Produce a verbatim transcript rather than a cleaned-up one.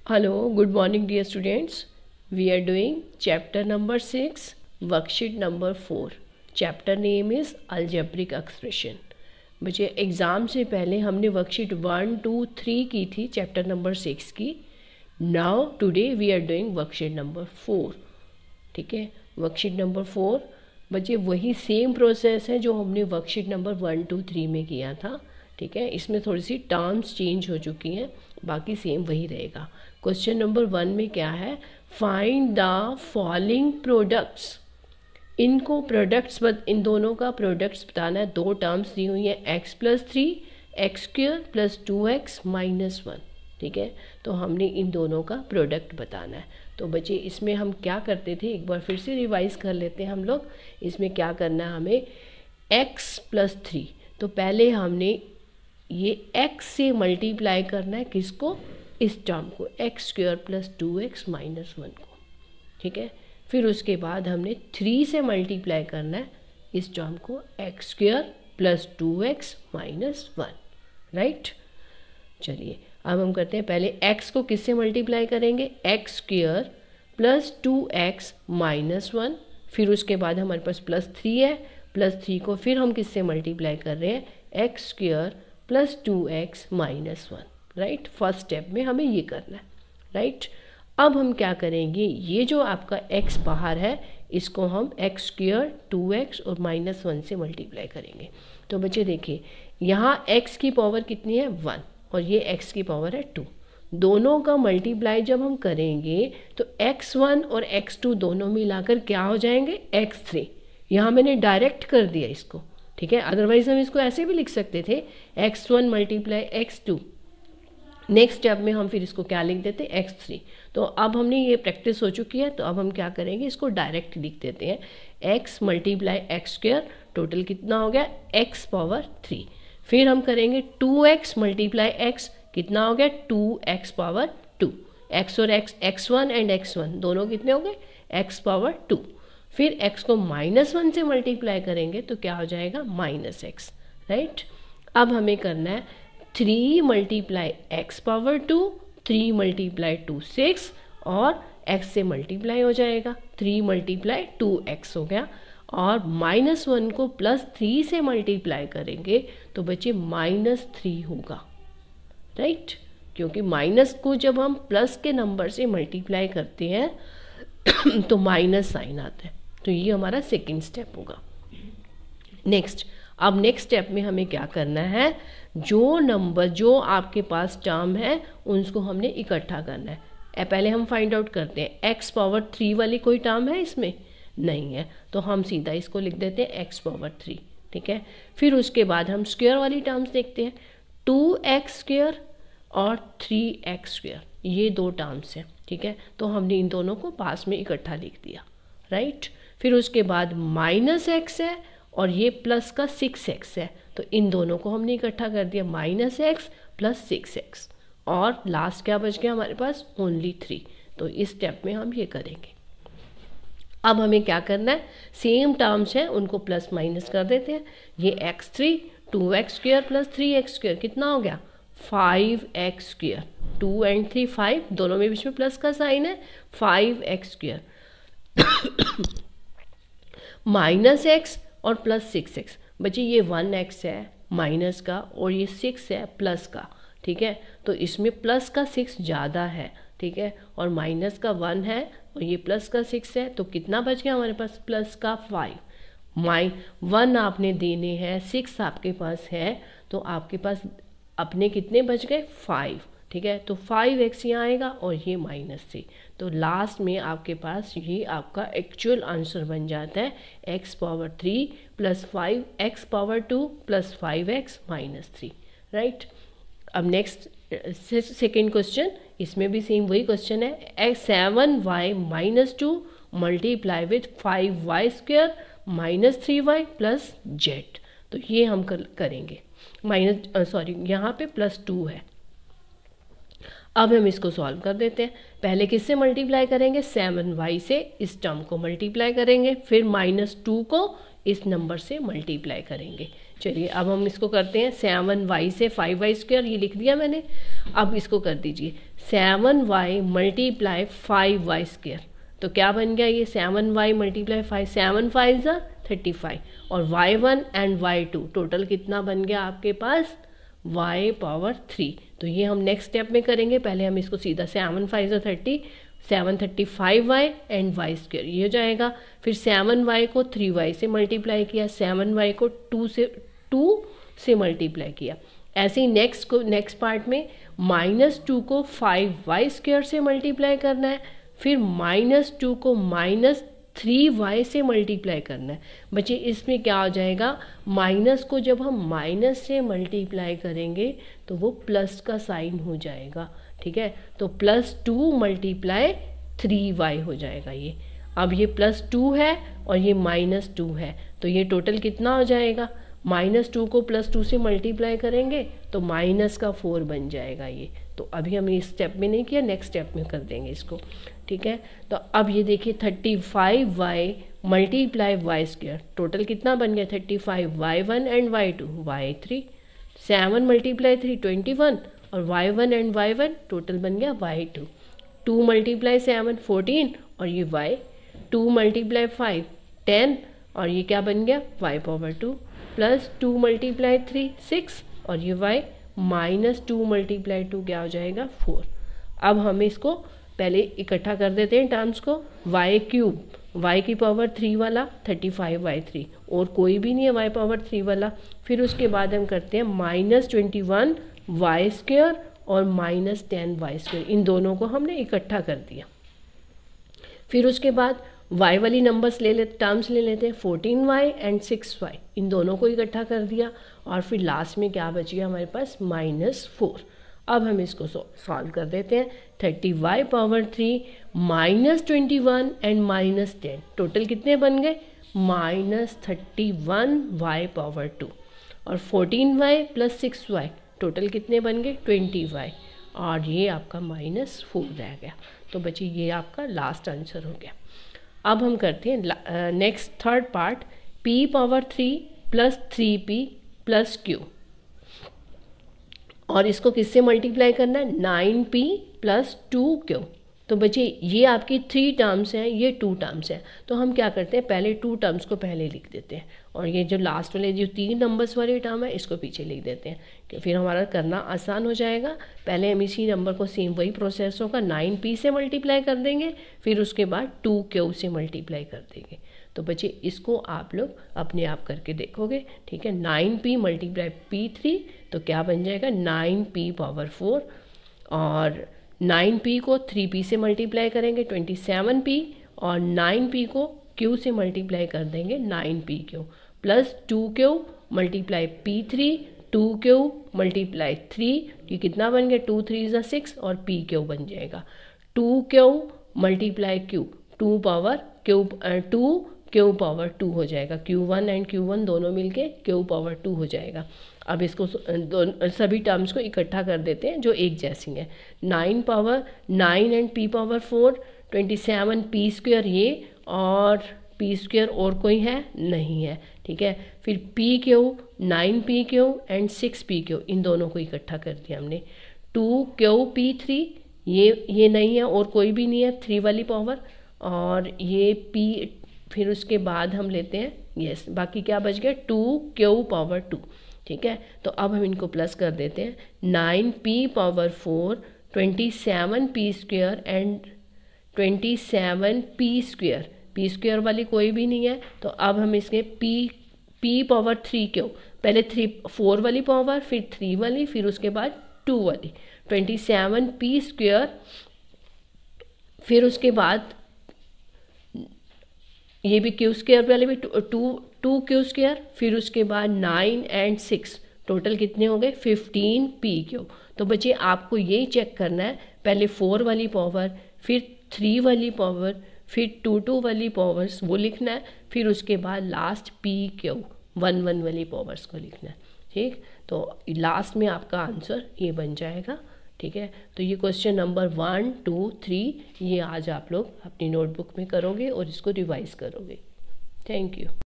Hello, good morning dear students. We are doing chapter number six, worksheet number four. Chapter name is algebraic expression. बच्चे exam से पहले हमने worksheet one two three की थी chapter number six की. Now today we are doing worksheet number four. ठीक है, worksheet number four बच्चे वही सेम प्रोसेस है जो हमने worksheet number one two three में किया था. ठीक है, इसमें थोड़ी सी टर्म्स चेंज हो चुकी हैं, बाकी सेम वही रहेगा. क्वेश्चन नंबर वन में क्या है, फाइंड द फॉलोइंग प्रोडक्ट्स. इनको प्रोडक्ट्स बत इन दोनों का प्रोडक्ट्स बताना है. दो टर्म्स दी हुई हैं, x plus three x square plus two x minus one. ठीक है, तो हमने इन दोनों का प्रोडक्ट बताना है. तो बच्चे इसमें हम क्या करते थे, एक बार फिर से रिवाइज कर लेते हैं हम लोग. इसमें क्या करना है हमें, एक्स प्लस थ्री, तो पहले हमने ये x से मल्टीप्लाई करना है किसको, इस टर्म को, x square plus two x minus one को. ठीक है, फिर उसके बाद हमने थ्री से मल्टीप्लाई करना है इस टर्म को, x square plus two x minus one. Right, चलिए अब हम करते हैं, पहले x को किससे मल्टीप्लाई करेंगे, x square plus two x minus one. फिर उसके बाद हमारे पास प्लस थ्री है, प्लस थ्री को फिर हम किससे मल्टीप्लाई कर रहे हैं, x square plus two x minus one. Right, first step में हमें ये करना है. Right right? अब हम क्या करेंगे, ये जो आपका x बाहर है इसको हम एक्स स्क्वेयर टू एक्स और माइनस वन से मल्टीप्लाई करेंगे. तो बच्चे देखिए यहाँ x की पावर कितनी है, वन, और ये x की पावर है टू. दोनों का मल्टीप्लाई जब हम करेंगे तो एक्स वन और एक्स टू दोनों मिलाकर क्या हो जाएंगे, एक्स थ्री. यहाँ मैंने डायरेक्ट कर दिया इसको. ठीक है, अदरवाइज हम इसको ऐसे भी लिख सकते थे, x one multiply x two. Next step में हम फिर इसको क्या लिख देते, एक्स थ्री. तो अब हमने ये प्रैक्टिस हो चुकी है, तो अब हम क्या करेंगे, इसको डायरेक्ट लिख देते हैं, x multiply x square, total कितना हो गया, एक्स पावर थ्री. फिर हम करेंगे टू एक्स मल्टीप्लाई एक्स, कितना हो गया, two x power two. X और x, x one and x one दोनों कितने हो गए, एक्स पावर टू. फिर x को माइनस वन से मल्टीप्लाई करेंगे तो क्या हो जाएगा, माइनस एक्स. राइट, अब हमें करना है three multiply x power two, three multiply two six, और x से मल्टीप्लाई हो जाएगा, थ्री मल्टीप्लाई टू एक्स हो गया, और माइनस वन को प्लस थ्री से मल्टीप्लाई करेंगे तो बच्चे माइनस थ्री होगा. राइट, क्योंकि माइनस को जब हम प्लस के नंबर से मल्टीप्लाई करते हैं तो माइनस साइन आता है. तो ये हमारा सेकेंड स्टेप होगा. नेक्स्ट, अब नेक्स्ट स्टेप में हमें क्या करना है, जो नंबर जो आपके पास टर्म है उनको हमने इकट्ठा करना है. पहले हम फाइंड आउट करते हैं, एक्स पावर थ्री वाली कोई टर्म है इसमें, नहीं है, तो हम सीधा इसको लिख देते हैं एक्स पावर थ्री. ठीक है, फिर उसके बाद हम स्क्वेयर वाली टर्म्स देखते हैं, टू एक्स स्क्वेयर और थ्री एक्स स्क्वेयर, ये दो टर्म्स हैं. ठीक है, तो हमने इन दोनों को पास में इकट्ठा लिख दिया. राइट, फिर उसके बाद माइनस एक्स है और ये प्लस का सिक्स एक्स है, तो इन दोनों को हमने इकट्ठा कर दिया, minus x plus six x, और लास्ट क्या बच गया हमारे पास, ओनली थ्री. तो इस स्टेप में हम ये करेंगे. अब हमें क्या करना है, सेम टर्म्स हैं उनको प्लस माइनस कर देते हैं. ये x three, two x square plus three x square कितना हो गया, five x square. Two and three five, दोनों में बीच में प्लस का साइन है, five x square minus x और प्लस सिक्स एक्स. बच्चे ये वन एक्स है माइनस का और ये सिक्स है प्लस का. ठीक है, तो इसमें प्लस का सिक्स ज़्यादा है. ठीक है, और माइनस का वन है और ये प्लस का सिक्स है, तो कितना बच गया हमारे पास, प्लस का फाइव. माइ वन आपने देने हैं, सिक्स आपके पास है, तो आपके पास अपने कितने बच गए, फाइव. ठीक है, तो फाइव एक्स यहाँ आएगा और ये माइनस थ्री. तो लास्ट में आपके पास ये आपका एक्चुअल आंसर बन जाता है, x power three plus five x power two plus five x minus three. Right, अब नेक्स्ट सेकेंड क्वेश्चन, इसमें भी सेम वही क्वेश्चन है, x seven y minus two multiply with five y square minus three y plus z. तो ये हम कर, करेंगे माइनस सॉरी यहाँ पे प्लस टू है. अब हम इसको सॉल्व कर देते हैं. पहले किससे मल्टीप्लाई करेंगे, सेवन वाई से इस टर्म को मल्टीप्लाई करेंगे, फिर माइनस टू को इस नंबर से मल्टीप्लाई करेंगे. चलिए अब हम इसको करते हैं, सेवन वाई से फाइव वाई स्क्वायर, ये लिख दिया मैंने। अब इसको कर दीजिए seven y multiply five y square, तो क्या बन गया ये seven y multiply five, seven five ज़ा थर्टी फाइव, और y one and y two total कितना बन गया आपके पास y पावर थ्री। तो ये हम नेक्स्ट स्टेप में करेंगे, पहले हम इसको सीधा सेवन फाइव ज़ा thirty, seven thirty five y and y square ये हो जाएगा। फिर सेवन वाई को थ्री वाई से मल्टीप्लाई किया, सेवन वाई को टू से टू से मल्टीप्लाई किया। ऐसे ही नेक्स्ट को नेक्स्ट पार्ट में माइनस टू को फाइव वाई स्क्वायर से मल्टीप्लाई करना है, फिर माइनस टू को माइनस थ्री वाई से मल्टीप्लाई करना है। बच्चे इसमें क्या हो जाएगा, माइनस को जब हम माइनस से मल्टीप्लाई करेंगे तो वो प्लस का साइन हो जाएगा, ठीक है। तो plus two multiply three y हो जाएगा ये। अब ये प्लस टू है और ये माइनस टू है, तो ये टोटल कितना हो जाएगा, माइनस टू को प्लस टू से मल्टीप्लाई करेंगे तो माइनस का फोर बन जाएगा ये। तो अभी हमने इस स्टेप में नहीं किया, नेक्स्ट स्टेप में कर देंगे इसको, ठीक है। तो अब ये देखिए thirty five y multiply y square, total कितना बन गया thirty five, y one and y two y three, seven multiply three twenty one, और y one and y one total बन गया y two, two multiply seven fourteen, और ये y, two multiply five ten, और ये क्या बन गया y power two, plus two multiply three six, और ये y, minus two multiply to क्या हो जाएगा फोर। अब हम इसको पहले इकट्ठा कर देते हैं टर्म्स को, वाई क्यूब, वाई की पावर थ्री वाला थर्टी फाइव वाई थ्री, और कोई भी नहीं है वाई पावर थ्री वाला। फिर उसके बाद हम करते हैं minus twenty one y square और माइनस टेन वाई स्क्वायर, इन दोनों को हमने इकट्ठा कर दिया। फिर उसके बाद y वाली नंबर्स ले ले टर्म्स ले लेते हैं, fourteen y and six y, इन दोनों को इकट्ठा कर दिया, और फिर लास्ट में क्या बच गया हमारे पास माइनस फोर। अब हम इसको सॉल्व कर देते हैं, thirty y power three minus twenty one and minus ten, total कितने बन गए minus thirty one y power two, और fourteen y plus six y total कितने बन गए ट्वेंटी वाई, और ये आपका माइनस फोर रह गया। तो बच्चे ये आपका लास्ट आंसर हो गया। अब हम करते हैं next third part, p power three plus three p plus q, और इसको किससे मल्टीप्लाई करना है, nine p plus two q. तो बच्चे ये आपकी थ्री टर्म्स हैं, ये टू टर्म्स हैं, तो हम क्या करते हैं पहले टू टर्म्स को पहले लिख देते हैं, और ये जो लास्ट वाले जो तीन नंबर्स वाले टर्म है इसको पीछे लिख देते हैं, कि फिर हमारा करना आसान हो जाएगा। पहले हम इसी नंबर को सेम वही प्रोसेस होगा, नाइन पी से मल्टीप्लाई कर देंगे, फिर उसके बाद टू क्यू से मल्टीप्लाई कर देंगे। तो बच्चे इसको आप लोग अपने आप करके देखोगे, ठीक है। Nine p multiply p three, तो क्या बन जाएगा नाइन पी पावर फोर, और नाइन पी को थ्री पी से मल्टीप्लाई करेंगे ट्वेंटी सेवन पी, और नाइन पी को क्यू से मल्टीप्लाई कर देंगे nine p q, plus two q multiply p three, two q multiply three, ये कितना बन गया टू थ्री ज़ा सिक्स, और पी क्यू बन जाएगा two q multiply q, two power Q two q power two हो जाएगा, q one and q one दोनों मिलके क्यू पावर टू हो जाएगा। अब इसको सभी टर्म्स को इकट्ठा कर देते हैं जो एक जैसी हैं, nine power nine and p power four, twenty seven p square ये, और पी स्क्वायर और कोई है नहीं है, ठीक है। फिर p q, nine p q and six p q, इन दोनों को इकट्ठा कर दिया हमने, टू क्यू पी थ्री, ये ये नहीं है और कोई भी नहीं है थ्री वाली पावर, और ये पी, फिर उसके बाद हम लेते हैं यस, बाकी क्या बच गया टू क्यू पावर टू, ठीक है। तो अब हम इनको प्लस कर देते हैं, nine p power four, twenty seven p square and twenty seven p square, p square वाली कोई भी नहीं है, तो अब हम इसके p p power three q, पहले थ्री फोर वाली पावर, फिर थ्री वाली, फिर उसके बाद टू वाली, ट्वेंटी सेवन पी स्क्वायर, फिर उसके बाद ये भी क्यू स्क्वायर वाले भी टू टू क्यू स्क्वायर, फिर उसके बाद नाइन एंड सिक्स, टोटल कितने हो गए फिफ्टीन पी क्यू। तो बच्चे आपको यही चेक करना है, पहले फोर वाली पावर, फिर थ्री वाली पावर, फिर टू टू वाली पावर्स वो लिखना है, फिर उसके बाद last p q one one वाली पावर्स को लिखना है, ठीक। तो लास्ट में आपका आंसर ये बन जाएगा, ठीक है। तो ये question number one two three ये आज आप लोग अपनी नोटबुक में करोगे और इसको रिवाइज करोगे। Thank you.